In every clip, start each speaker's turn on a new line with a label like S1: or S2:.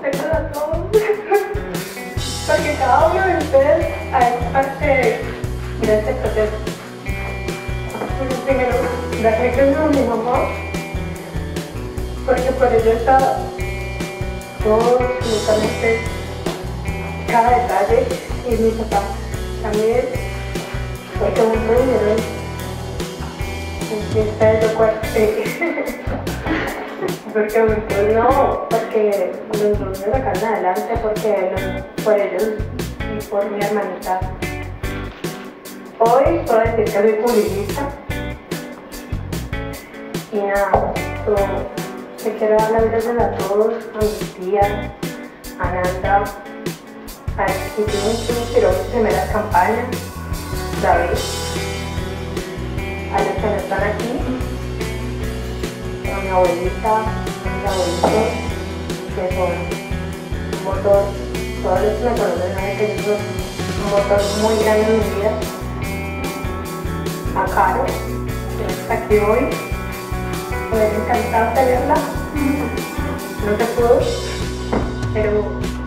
S1: respeto a todos. Porque cada uno de ustedes es parte de este proceso. Bueno, primero, darle gracias a mi mamá, porque por ella está todo, absolutamente cada detalle, y mi papá también, porque mucho dinero en fiesta de cuarto. Porque muchos no, porque los dos me sacaron adelante, por ellos y por mi hermanita. Hoy puedo decir que soy publicista. Y nada, te quiero dar las gracias a todos, a mis tías, a Nanda, a Chiquitín, que me inspiró mis primeras campañas, David, a los que no están aquí, a mi abuelita, a mis abuelitos, que son un motor, todos los que me conocen saben que ellos son un motor muy grande en mi vida, a Caro, que está aquí hoy. Me hubiera encantado tenerla, no se pudo, pero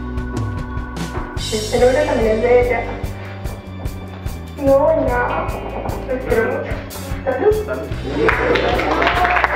S1: este logro también es de ella. No, nada, los quiero mucho. Salud.